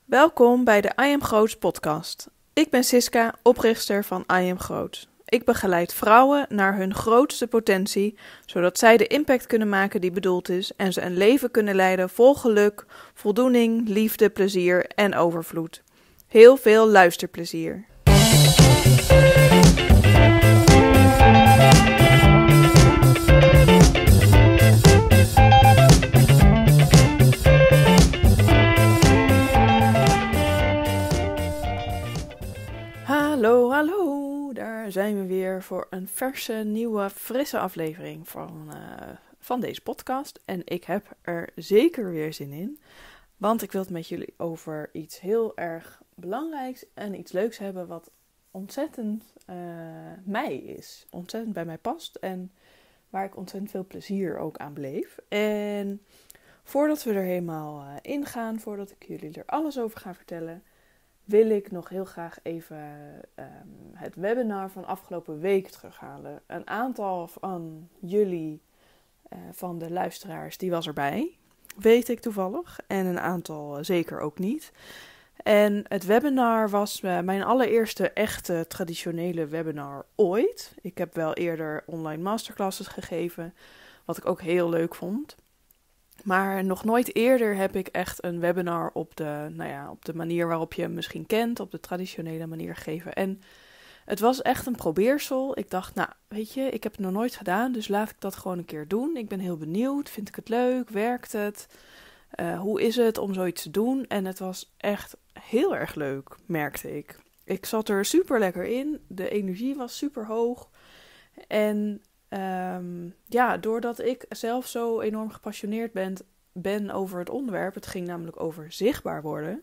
Welkom bij de I Am Groots podcast. Ik ben Siska, oprichter van I Am Groots. Ik begeleid vrouwen naar hun grootste potentie, zodat zij de impact kunnen maken die bedoeld is en ze een leven kunnen leiden vol geluk, voldoening, liefde, plezier en overvloed. Heel veel luisterplezier. Hallo, daar zijn we weer voor een verse, nieuwe, frisse aflevering van deze podcast. En ik heb er zeker weer zin in, want ik wil het met jullie over iets heel erg belangrijks en iets leuks hebben wat ontzettend mij is. Ontzettend bij mij past en waar ik ontzettend veel plezier ook aan beleef. En voordat we er helemaal ingaan, voordat ik jullie er alles over ga vertellen, wil ik nog heel graag even het webinar van afgelopen week terughalen. Een aantal van jullie, van de luisteraars, die was erbij, weet ik toevallig. En een aantal zeker ook niet. En het webinar was mijn allereerste echte traditionele webinar ooit. Ik heb wel eerder online masterclasses gegeven, wat ik ook heel leuk vond. Maar nog nooit eerder heb ik echt een webinar op de manier waarop je hem misschien kent, op de traditionele manier gegeven. En het was echt een probeersel. Ik dacht, weet je, ik heb het nog nooit gedaan, dus laat ik dat gewoon een keer doen. Ik ben heel benieuwd, vind ik het leuk, werkt het? Hoe is het om zoiets te doen? En het was echt heel erg leuk, merkte ik. Ik zat er super lekker in, de energie was super hoog. En doordat ik zelf zo enorm gepassioneerd ben over het onderwerp, het ging namelijk over zichtbaar worden,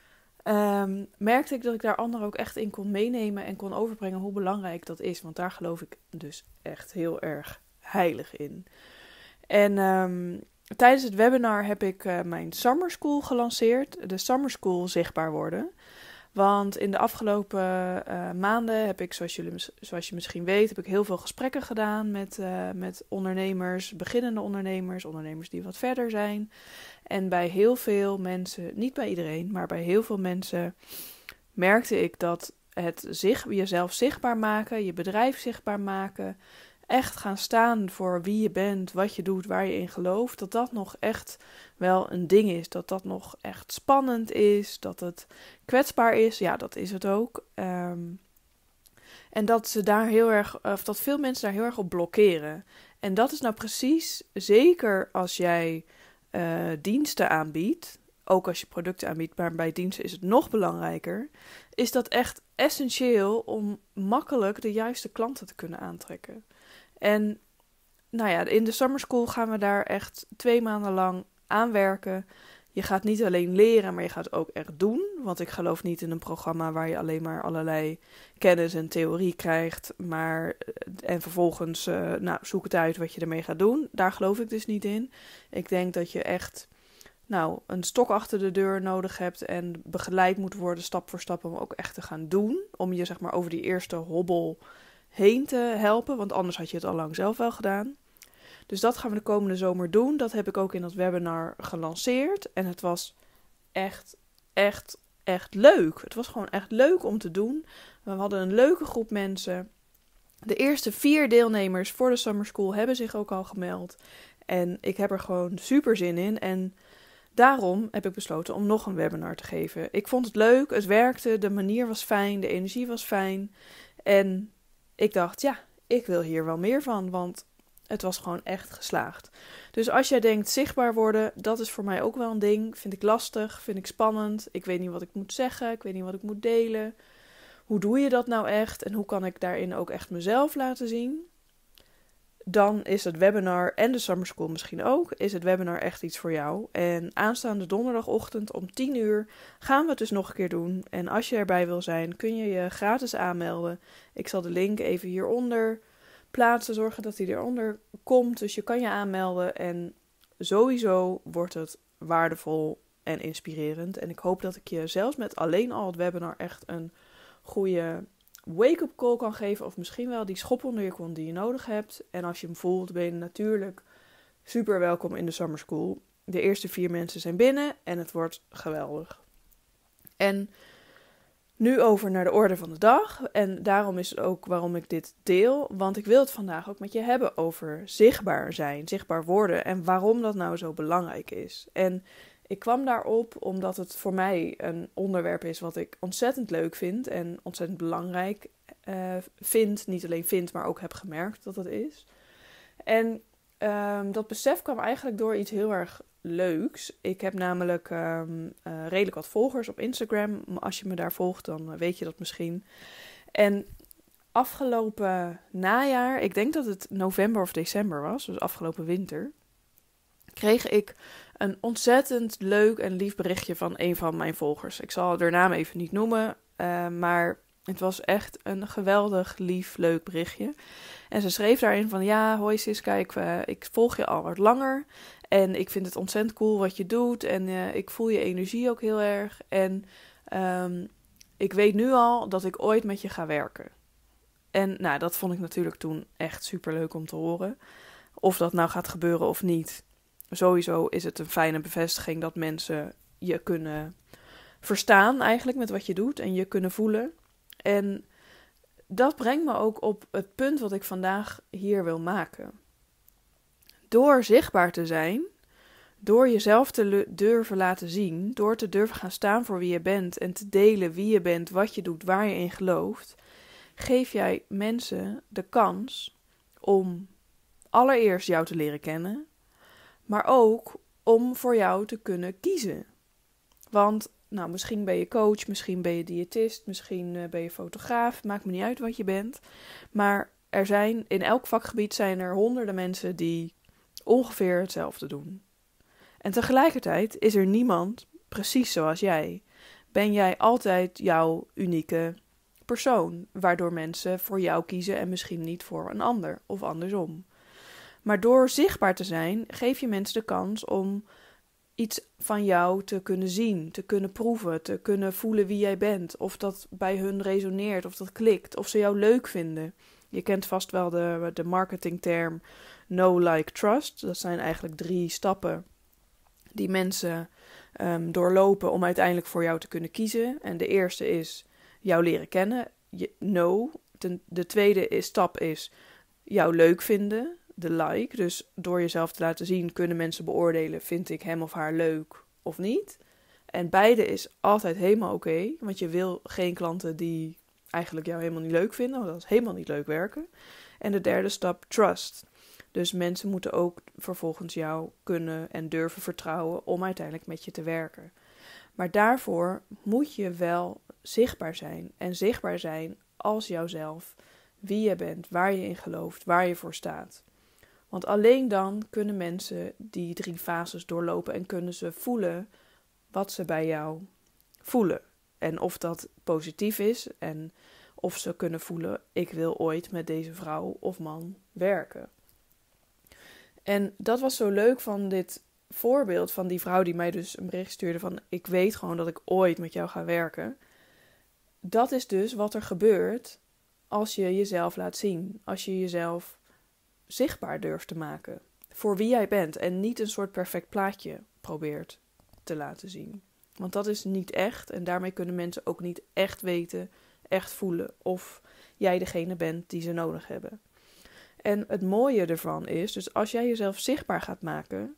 merkte ik dat ik daar anderen ook echt in kon meenemen en kon overbrengen hoe belangrijk dat is. Want daar geloof ik dus echt heel erg heilig in. En tijdens het webinar heb ik mijn Summer School gelanceerd, de Summer School Zichtbaar Worden. Want in de afgelopen maanden heb ik, zoals je misschien weet, heb ik heel veel gesprekken gedaan met ondernemers, beginnende ondernemers die wat verder zijn. En bij heel veel mensen, niet bij iedereen, maar bij heel veel mensen merkte ik dat jezelf zichtbaar maken, je bedrijf zichtbaar maken, echt gaan staan voor wie je bent, wat je doet, waar je in gelooft, dat dat nog echt wel een ding is. Dat dat nog echt spannend is, dat het kwetsbaar is. Ja, dat is het ook. En dat dat veel mensen daar heel erg op blokkeren. En dat is nou precies, zeker als jij diensten aanbiedt, ook als je producten aanbiedt, maar bij diensten is het nog belangrijker, is dat echt essentieel om makkelijk de juiste klanten te kunnen aantrekken. En in de Summer School gaan we daar echt 2 maanden lang aan werken. Je gaat niet alleen leren, maar je gaat ook echt doen. Want ik geloof niet in een programma waar je alleen maar allerlei kennis en theorie krijgt. En vervolgens zoek het uit wat je ermee gaat doen. Daar geloof ik dus niet in. Ik denk dat je echt een stok achter de deur nodig hebt en begeleid moet worden stap voor stap om ook echt te gaan doen. Om je over die eerste hobbel heen te helpen, want anders had je het al lang zelf wel gedaan. Dus dat gaan we de komende zomer doen. Dat heb ik ook in dat webinar gelanceerd. En het was echt, echt, echt leuk. Het was gewoon echt leuk om te doen. We hadden een leuke groep mensen. De eerste 4 deelnemers voor de Summer School hebben zich ook al gemeld. En ik heb er gewoon super zin in. En daarom heb ik besloten om nog een webinar te geven. Ik vond het leuk, het werkte, de manier was fijn, de energie was fijn. En ik dacht, ik wil hier wel meer van, want het was gewoon echt geslaagd. Dus als jij denkt zichtbaar worden, dat is voor mij ook wel een ding. Vind ik lastig, vind ik spannend. Ik weet niet wat ik moet zeggen, ik weet niet wat ik moet delen. Hoe doe je dat nou echt en hoe kan ik daarin ook echt mezelf laten zien? Dan is het webinar en de Summer School misschien ook, is het webinar echt iets voor jou. En aanstaande donderdagochtend om 10:00 gaan we het dus nog een keer doen. En als je erbij wil zijn, kun je je gratis aanmelden. Ik zal de link even hieronder plaatsen, zorgen dat hij eronder komt. Dus je kan je aanmelden en sowieso wordt het waardevol en inspirerend. En ik hoop dat ik je zelfs met alleen al het webinar echt een goede wake-up call kan geven. Of misschien wel die schop onder je kont die je nodig hebt. En als je hem voelt, ben je natuurlijk super welkom in de Summer School. De eerste 4 mensen zijn binnen en het wordt geweldig. En nu over naar de orde van de dag. En daarom is het ook waarom ik dit deel. Want ik wil het vandaag ook met je hebben over zichtbaar zijn, zichtbaar worden. En waarom dat nou zo belangrijk is. En ik kwam daarop omdat het voor mij een onderwerp is wat ik ontzettend leuk vind. En ontzettend belangrijk vind. Niet alleen vind, maar ook heb gemerkt dat het is. En dat besef kwam eigenlijk door iets heel erg leuks. Ik heb namelijk redelijk wat volgers op Instagram. Als je me daar volgt, dan weet je dat misschien. En afgelopen najaar, ik denk dat het november of december was, dus afgelopen winter, kreeg ik een ontzettend leuk en lief berichtje van een van mijn volgers. Ik zal haar naam even niet noemen, maar het was echt een geweldig, lief, leuk berichtje. En ze schreef daarin van, ja, hoi Siska, ik volg je al wat langer. En ik vind het ontzettend cool wat je doet. En ik voel je energie ook heel erg. En ik weet nu al dat ik ooit met je ga werken. En nou, dat vond ik natuurlijk toen echt superleuk om te horen. Of dat nou gaat gebeuren of niet. Sowieso is het een fijne bevestiging dat mensen je kunnen verstaan eigenlijk met wat je doet. En je kunnen voelen. En dat brengt me ook op het punt wat ik vandaag hier wil maken. Door zichtbaar te zijn, door jezelf te durven laten zien, door te durven gaan staan voor wie je bent en te delen wie je bent, wat je doet, waar je in gelooft, geef jij mensen de kans om allereerst jou te leren kennen, maar ook om voor jou te kunnen kiezen. Want nou, misschien ben je coach, misschien ben je diëtist, misschien ben je fotograaf, maakt me niet uit wat je bent. Maar in elk vakgebied zijn er honderden mensen die ongeveer hetzelfde doen. En tegelijkertijd is er niemand precies zoals jij. Ben jij altijd jouw unieke persoon, waardoor mensen voor jou kiezen en misschien niet voor een ander of andersom. Maar door zichtbaar te zijn, geef je mensen de kans om iets van jou te kunnen zien, te kunnen proeven, te kunnen voelen wie jij bent. Of dat bij hun resoneert, of dat klikt, of ze jou leuk vinden. Je kent vast wel de marketingterm know, like, trust. Dat zijn eigenlijk 3 stappen die mensen doorlopen om uiteindelijk voor jou te kunnen kiezen. En de eerste is jou leren kennen, know. De tweede stap is jou leuk vinden, de like. Dus door jezelf te laten zien kunnen mensen beoordelen, vind ik hem of haar leuk of niet. En beide is altijd helemaal oké, want je wil geen klanten die eigenlijk jou helemaal niet leuk vinden, want dat is helemaal niet leuk werken. En de derde stap, trust. Dus mensen moeten ook vervolgens jou kunnen en durven vertrouwen om uiteindelijk met je te werken. Maar daarvoor moet je wel zichtbaar zijn. En zichtbaar zijn als jouzelf, wie je bent, waar je in gelooft, waar je voor staat. Want alleen dan kunnen mensen die 3 fases doorlopen en kunnen ze voelen wat ze bij jou voelen. En of dat positief is en of ze kunnen voelen, ik wil ooit met deze vrouw of man werken. En dat was zo leuk van dit voorbeeld van die vrouw die mij dus een bericht stuurde van, ik weet gewoon dat ik ooit met jou ga werken. Dat is dus wat er gebeurt als je jezelf laat zien. Als je jezelf zichtbaar durft te maken voor wie jij bent en niet een soort perfect plaatje probeert te laten zien. Want dat is niet echt en daarmee kunnen mensen ook niet echt weten, echt voelen of jij degene bent die ze nodig hebben. En het mooie ervan is, dus als jij jezelf zichtbaar gaat maken,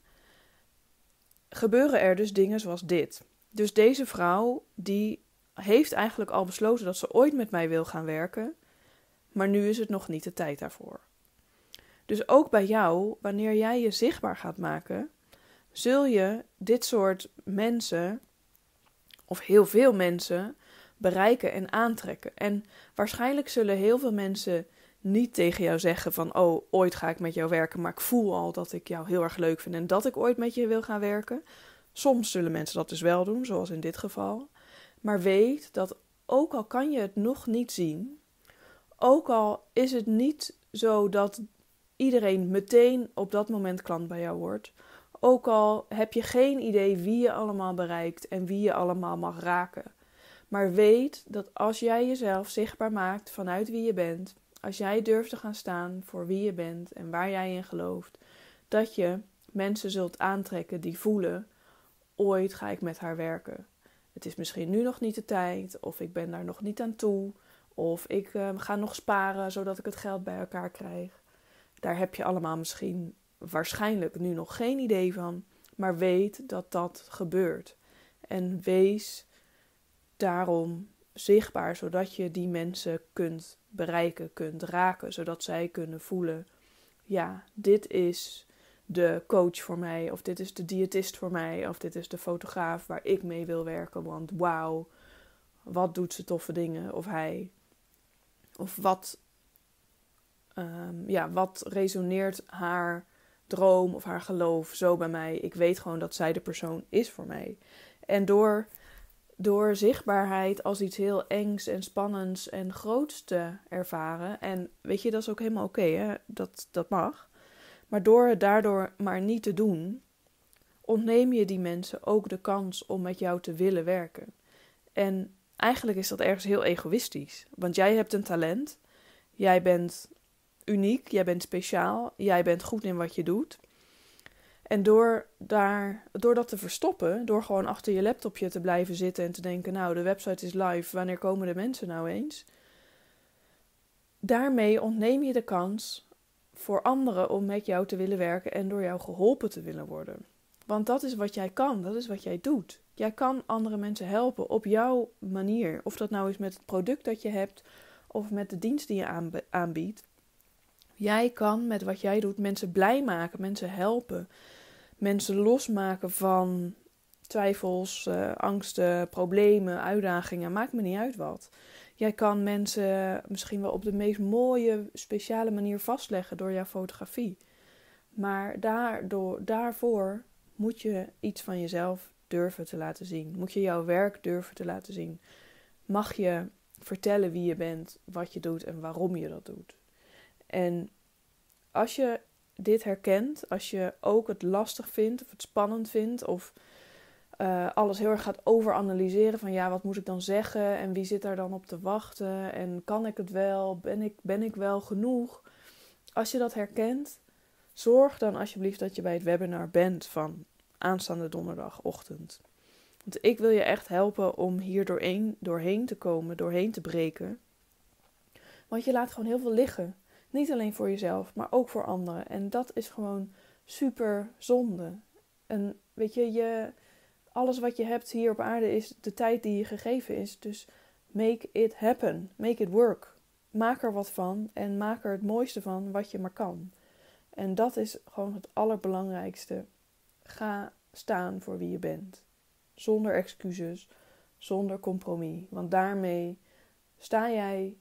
gebeuren er dus dingen zoals dit. Dus deze vrouw die heeft eigenlijk al besloten dat ze ooit met mij wil gaan werken, maar nu is het nog niet de tijd daarvoor. Dus ook bij jou, wanneer jij je zichtbaar gaat maken, zul je dit soort mensen, of heel veel mensen, bereiken en aantrekken. En waarschijnlijk zullen heel veel mensen niet tegen jou zeggen van, oh, ooit ga ik met jou werken, maar ik voel al dat ik jou heel erg leuk vind en dat ik ooit met je wil gaan werken. Soms zullen mensen dat dus wel doen, zoals in dit geval. Maar weet dat ook al kan je het nog niet zien, ook al is het niet zo dat iedereen meteen op dat moment klant bij jou wordt, ook al heb je geen idee wie je allemaal bereikt en wie je allemaal mag raken. Maar weet dat als jij jezelf zichtbaar maakt vanuit wie je bent, als jij durft te gaan staan voor wie je bent en waar jij in gelooft, dat je mensen zult aantrekken die voelen, ooit ga ik met haar werken. het is misschien nu nog niet de tijd, of ik ben daar nog niet aan toe, of ik ga nog sparen zodat ik het geld bij elkaar krijg. Daar heb je allemaal misschien waarschijnlijk nu nog geen idee van, maar weet dat dat gebeurt. En wees daarom zichtbaar, zodat je die mensen kunt bereiken, kunt raken, zodat zij kunnen voelen, ja, dit is de coach voor mij, of dit is de diëtist voor mij, of dit is de fotograaf waar ik mee wil werken, want wauw, wat doet ze toffe dingen, of hij. Of wat resoneert haar droom of haar geloof zo bij mij. Ik weet gewoon dat zij de persoon is voor mij. En door zichtbaarheid als iets heel engs en spannends en groots te ervaren. En weet je, dat is ook helemaal oké, hè? Dat mag. Maar door het daardoor maar niet te doen, ontneem je die mensen ook de kans om met jou te willen werken. En eigenlijk is dat ergens heel egoïstisch. Want jij hebt een talent. Jij bent uniek. Jij bent speciaal. Jij bent goed in wat je doet. En door dat te verstoppen, door gewoon achter je laptopje te blijven zitten en te denken, nou, de website is live, wanneer komen de mensen nou eens? Daarmee ontneem je de kans voor anderen om met jou te willen werken en door jou geholpen te willen worden. Want dat is wat jij kan, dat is wat jij doet. Jij kan andere mensen helpen op jouw manier. Of dat nou is met het product dat je hebt of met de dienst die je aanbiedt. Jij kan met wat jij doet mensen blij maken, mensen helpen. Mensen losmaken van twijfels, angsten, problemen, uitdagingen. Maakt me niet uit wat. Jij kan mensen misschien wel op de meest mooie, speciale manier vastleggen door jouw fotografie. Maar daarvoor moet je iets van jezelf durven te laten zien. Moet je jouw werk durven te laten zien. Mag je vertellen wie je bent, wat je doet en waarom je dat doet. En als je dit herkent, als je ook het lastig vindt of het spannend vindt of alles heel erg gaat overanalyseren van ja, wat moet ik dan zeggen en wie zit daar dan op te wachten en kan ik het wel, ben ik wel genoeg? Als je dat herkent, zorg dan alsjeblieft dat je bij het webinar bent van aanstaande donderdagochtend. Want ik wil je echt helpen om hier doorheen te komen, doorheen te breken. Want je laat gewoon heel veel liggen. Niet alleen voor jezelf, maar ook voor anderen. En dat is gewoon super zonde. En weet je, alles wat je hebt hier op aarde is de tijd die je gegeven is. Dus make it happen. Make it work. Maak er wat van en maak er het mooiste van wat je maar kan. En dat is gewoon het allerbelangrijkste. Ga staan voor wie je bent. Zonder excuses, zonder compromis. Want daarmee sta jij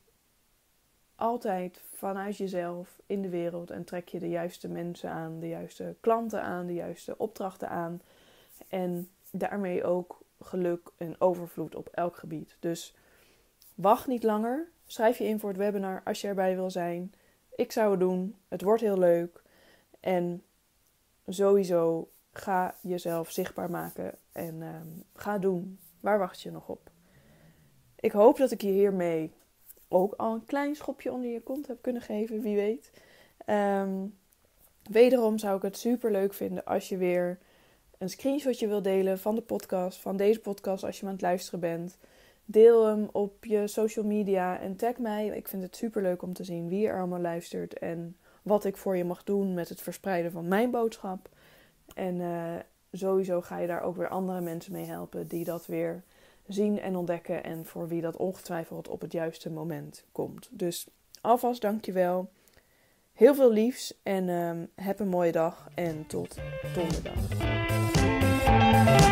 altijd vanuit jezelf in de wereld en trek je de juiste mensen aan, de juiste klanten aan, de juiste opdrachten aan. En daarmee ook geluk en overvloed op elk gebied. Dus wacht niet langer. Schrijf je in voor het webinar als je erbij wil zijn. Ik zou het doen. Het wordt heel leuk. En sowieso ga jezelf zichtbaar maken en ga doen. Waar wacht je nog op? Ik hoop dat ik je hiermee ook al een klein schopje onder je kont heb kunnen geven, wie weet. Wederom zou ik het super leuk vinden als je weer een screenshotje wil delen van de podcast, van deze podcast als je aan het luisteren bent. Deel hem op je social media en tag mij. Ik vind het super leuk om te zien wie er allemaal luistert en wat ik voor je mag doen met het verspreiden van mijn boodschap. En sowieso ga je daar ook weer andere mensen mee helpen die dat weer zien en ontdekken en voor wie dat ongetwijfeld op het juiste moment komt. Dus alvast dankjewel. Heel veel liefs en heb een mooie dag en tot donderdag.